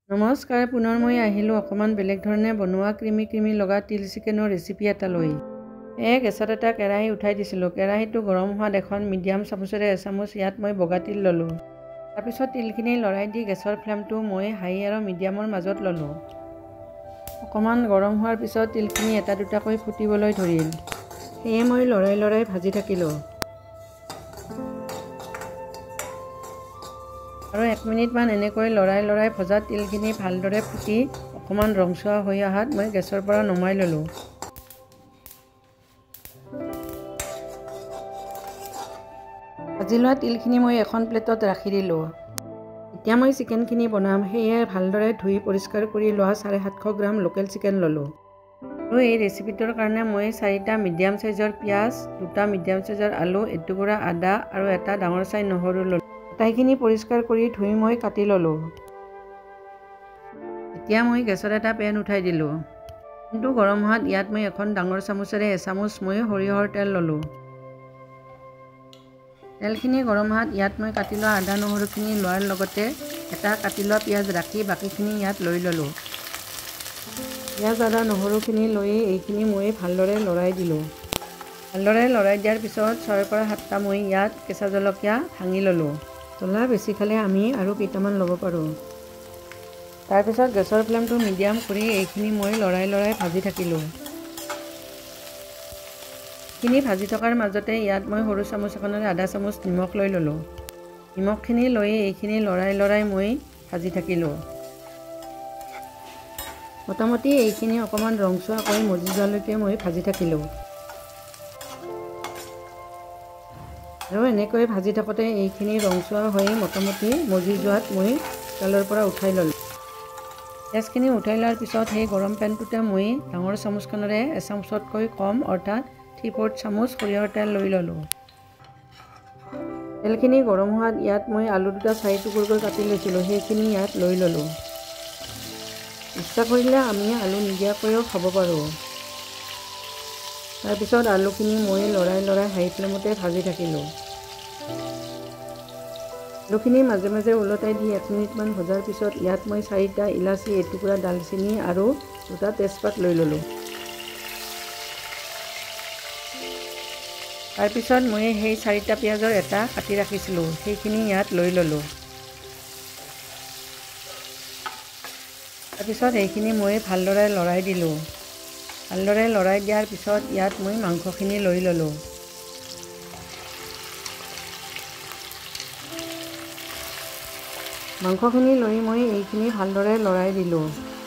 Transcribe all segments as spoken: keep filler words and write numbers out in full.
নমস্কাৰ, পুনৰ মই আহিলোঁ অকণমান বেলেগ ধৰণে বনোৱা ক্ৰিমি ক্ৰিমি লগা তিল চিকেনৰ ৰেচিপি এটা লৈ। এই গেছত এটা কেৰাহী উঠাই দিছিলোঁ। কেৰাহীটো গৰম হোৱাত এখন মিডিয়াম চামুচেৰে এচামুচ ইয়াত মই বগা তিল ল'লোঁ। তাৰপিছত তিলখিনি লৰাই দি গেছৰ ফ্লেমটো মই হাই আৰু মিডিয়ামৰ মাজত ল'লোঁ। অকণমান গৰম হোৱাৰ পিছত তিলখিনি এটা দুটাকৈ ফুটিবলৈ ধৰিল। সেয়ে মই লৰাই লৰাই ভাজি থাকিলোঁ। আৰু এক মিনিটমান এনেকৈ লৰাই লৰাই ভজা তিলখিনি ভালদৰে ফুটি অকণমান ৰংচোৱা হৈ অহাত মই গেছৰ পৰা নমাই ল'লোঁ। ভাজি লোৱা তিলখিনি মই এখন প্লেটত ৰাখি দিলোঁ। এতিয়া মই চিকেনখিনি বনাম, সেয়ে ভালদৰে ধুই পৰিষ্কাৰ কৰি লোৱা চাৰে সাতশ গ্ৰাম লোকেল চিকেন ল'লোঁ। আৰু এই ৰেচিপিটোৰ কাৰণে মই চাৰিটা মিডিয়াম চাইজৰ পিঁয়াজ, দুটা মিডিয়াম চাইজৰ আলু, এটুকুৰা আদা আৰু এটা ডাঙৰ চাই নহৰু ল'লোঁ। আটাইখিনি পৰিষ্কাৰ কৰি ধুই মই কাটি ল'লোঁ। এতিয়া মই গেছত এটা পেন উঠাই দিলোঁ। পেনটো গৰম হোৱাত ইয়াত মই এখন ডাঙৰ চামুচেৰে এচামুচ মই সৰিয়হৰ তেল ল'লোঁ। তেলখিনি গৰম হোৱাত ইয়াত মই কাটি লোৱা আদা নহৰুখিনি লোৱাৰ লগতে এটা কাটি লোৱা পিঁয়াজ ৰাখি বাকীখিনি ইয়াত লৈ ল'লোঁ। পিঁয়াজ আদা নহৰুখিনি লৈ এইখিনি মই ভালদৰে লৰাই দিলোঁ। ভালদৰে লৰাই দিয়াৰ পিছত ছয়ৰ পৰা সাতটা মই ইয়াত কেঁচা জলকীয়া ভাঙি ল'লোঁ। জ্বলা বেছি খালে আমি আৰু কেইটামান ল'ব পাৰোঁ। তাৰপিছত গেছৰ ফ্লেমটো মিডিয়াম কৰি এইখিনি মই লৰাই লৰাই ভাজি থাকিলোঁ। এইখিনি ভাজি থকাৰ মাজতে ইয়াত মই সৰু চামুচ এখনেৰে আধা চামুচ নিমখ লৈ ল'লোঁ। নিমখখিনি লৈ এইখিনি লৰাই লৰাই মই ভাজি থাকিলোঁ। মোটামুটি এইখিনি অকণমান ৰংচোৱাকৈ মজি যোৱালৈকে মই ভাজি থাকিলোঁ। আৰু এনেকৈ ভাজি থাকোঁতে এইখিনি ৰংচোৱা হৈ মোটামুটি মজি যোৱাত মই তেলৰ পৰা উঠাই ল'লোঁ। গেছখিনি উঠাই লোৱাৰ পিছত সেই গৰম পেনটোতে মই ডাঙৰ চামুচখনেৰে এচামুচতকৈ কম অৰ্থাৎ থ্ৰী ফ'ৰ্থ চামুচ সৰিয়হৰ তেল লৈ ল'লোঁ। তেলখিনি গৰম হোৱাত ইয়াত মই আলু দুটা চাৰি টুকুৰকৈ কাটি লৈছিলোঁ, সেইখিনি ইয়াত লৈ ল'লোঁ। ইচ্ছা কৰিলে আমি আলু নিদিয়াকৈও খাব পাৰোঁ। তাৰপিছত আলুখিনি মই লৰাই লৰাই হাই ফ্লেমতে ভাজি থাকিলোঁ। আলুখিনি মাজে মাজে ওলটাই দি এক মিনিটমান ভজাৰ পিছত ইয়াত মই চাৰিটা ইলাচি, এটুকুৰা ডালচেনি আৰু দুটা তেজপাত লৈ ল'লোঁ। তাৰপিছত মই সেই চাৰিটা পিঁয়াজৰ এটা কাটি ৰাখিছিলোঁ, সেইখিনি ইয়াত লৈ ল'লোঁ। তাৰপিছত এইখিনি মই ভালদৰে লৰাই দিলোঁ। ভালদৰে লৰাই দিয়াৰ পিছত ইয়াত মই মাংসখিনি লৈ ল'লোঁ। মাংসখিনি লৈ মই এইখিনি ভালদৰে লৰাই দিলোঁ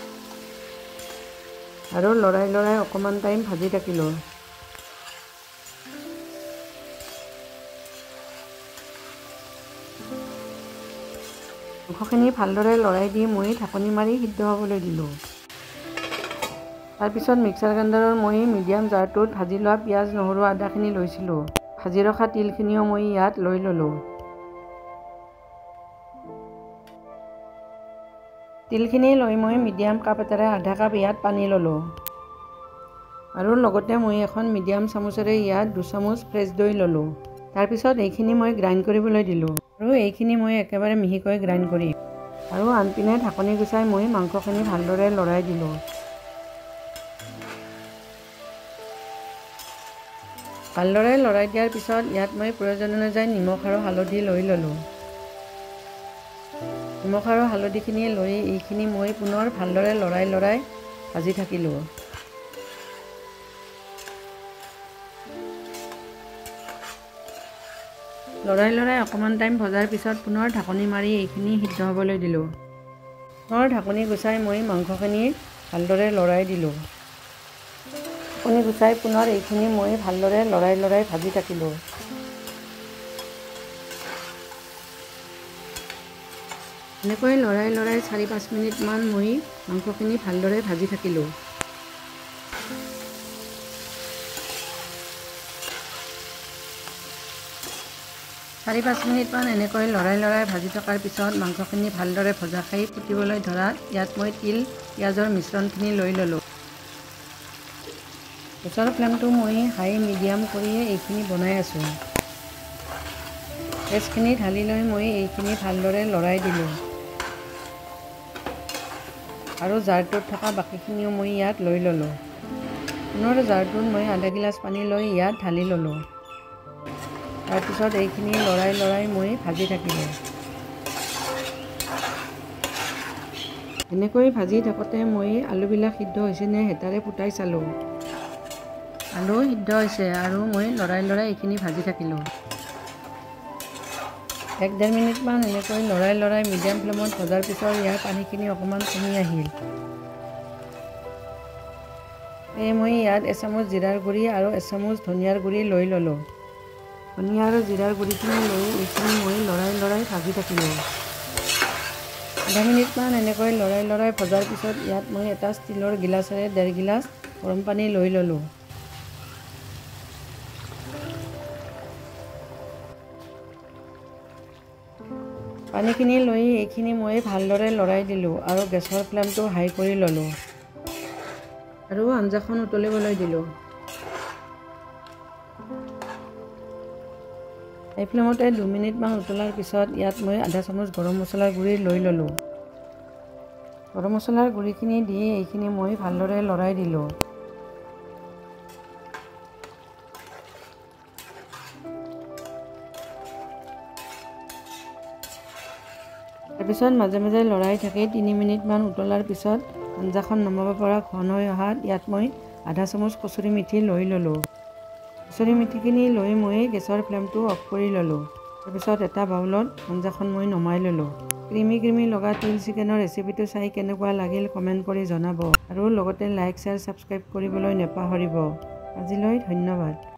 আৰু লৰাই লৰাই অকণমান টাইম ভাজি থাকিলোঁ। মাংসখিনি ভালদৰে লৰাই দি মই ঢাকনি মাৰি সিদ্ধ হ'বলৈ দিলোঁ। তাৰপিছত মিক্সাৰ গ্ৰাইণ্ডাৰৰ মই মিডিয়াম জাৰটোত ভাজি লোৱা পিঁয়াজ, নহৰু, আদাখিনি লৈছিলোঁ। ভাজি ৰখা তিলখিনিও মই ইয়াত লৈ ল'লোঁ। তিলখিনি লৈ মই মিডিয়াম কাপ এটাৰে আধা কাপ ইয়াত পানী ল'লোঁ। আৰু লগতে মই এখন মিডিয়াম চামুচেৰে ইয়াত দুচামুচ ফ্ৰেছ দৈ ল'লোঁ। তাৰপিছত এইখিনি মই গ্ৰাইণ্ড কৰিবলৈ দিলোঁ। আৰু এইখিনি মই একেবাৰে মিহিকৈ গ্ৰাইণ্ড কৰিম। আৰু আনপিনে ঢাকনি গুচাই মই মাংসখিনি ভালদৰে লৰাই দিলোঁ। ভালদৰে লৰাই দিয়াৰ পিছত ইয়াত মই প্ৰয়োজন অনুযায়ী নিমখ আৰু হালধি লৈ ল'লোঁ। নিমখ আৰু হালধিখিনি লৈ এইখিনি মই পুনৰ ভালদৰে লৰাই লৰাই ভাজি থাকিলোঁ। লৰাই লৰাই অকণমান টাইম ভজাৰ পিছত পুনৰ ঢাকনি মাৰি এইখিনি সিদ্ধ হ'বলৈ দিলোঁ। পুনৰ ঢাকনি গুচাই মই মাংসখিনি ভালদৰে লৰাই দিলোঁ। ঢাকনি গুচাই পুনৰ এইখিনি মই ভালদৰে লৰাই লৰাই ভাজি থাকিলোঁ। এনেকৈ লৰাই লৰাই চাৰি পাঁচ মিনিটমান মই মাংসখিনি ভালদৰে ভাজি থাকিলোঁ। চাৰি পাঁচ মিনিটমান এনেকৈ লৰাই লৰাই ভাজি থকাৰ পিছত মাংসখিনি ভালদৰে ভজা খাই ফুটিবলৈ ধৰাত ইয়াত মই তিল পিঁয়াজৰ মিশ্ৰণখিনি লৈ ল'লোঁ। গেছৰ ফ্লেমটো মই হাই মিডিয়াম কৰিয়ে এইখিনি বনাই আছোঁ। গেছখিনি ঢালি লৈ মই এইখিনি ভালদৰে লৰাই দিলোঁ। আৰু জাৰটোত থকা বাকীখিনিও মই ইয়াত লৈ ল'লোঁ। পুনৰ জাৰটোত মই আধা গিলাচ পানী লৈ ইয়াত ঢালি ল'লোঁ। তাৰপিছত এইখিনি লৰাই লৰাই মই ভাজি থাকিলোঁ। এনেকৈ ভাজি থাকোঁতে মই আলুবিলাক সিদ্ধ হৈছেনে হেতাৰে ফুটাই চালোঁ। আলু সিদ্ধ হৈছে আৰু মই লৰাই লৰাই এইখিনি ভাজি থাকিলোঁ। এক ডেৰ মিনিটমান এনেকৈ লৰাই লৰাই মিডিয়াম ফ্লেমত ভজাৰ পিছত ইয়াৰ পানীখিনি অকণমান কমি আহিল। সেয়ে মই ইয়াত এচামুচ জিৰাৰ গুড়ি আৰু এচামুচ ধনিয়াৰ গুড়ি লৈ ল'লোঁ। ধনিয়া আৰু জিৰাৰ গুড়িখিনি লৈ এইখিনি মই লৰাই লৰাই ভাজি থাকিলোঁ। আধা মিনিটমান এনেকৈ লৰাই লৰাই ভজাৰ পিছত ইয়াত মই এটা ষ্টীলৰ গিলাচেৰে ডেৰ গিলাচ গৰম পানী লৈ ল'লোঁ। পানীখিনি লৈ এইখিনি মই ভালদৰে লৰাই দিলোঁ আৰু গেছৰ ফ্লেমটো হাই কৰি ল'লোঁ আৰু আঞ্জাখন উতলিবলৈ দিলোঁ। হাই ফ্লেমতে দুই মিনিটমান উতলাৰ পিছত ইয়াত মই আধা চামুচ গৰম মছলাৰ গুড়ি লৈ ল'লোঁ। গৰম মছলাৰ গুড়িখিনি দি এইখিনি মই ভালদৰে লৰাই দিলোঁ। তাৰপিছত মাজে মাজে লৰাই থাকি তিনি মিনিটমান উতলাৰ পিছত আঞ্জাখন নমাব পৰা ঘন হৈ অহাত ইয়াত মই আধা চামুচ কচুৰি মেথি লৈ ল'লোঁ। কচুৰি মেথিখিনি লৈ মই গেছৰ ফ্লেমটো অফ কৰি ল'লোঁ। তাৰপিছত এটা বাউলত আঞ্জাখন মই নমাই ল'লোঁ। ক্ৰিমি ক্ৰিমি লগা তিল চিকেনৰ ৰেচিপিটো চাই কেনেকুৱা লাগিল কমেণ্ট কৰি জনাব আৰু লগতে লাইক শ্বেয়াৰ ছাবস্ক্ৰাইব কৰিবলৈ নাপাহৰিব। আজিলৈ ধন্যবাদ।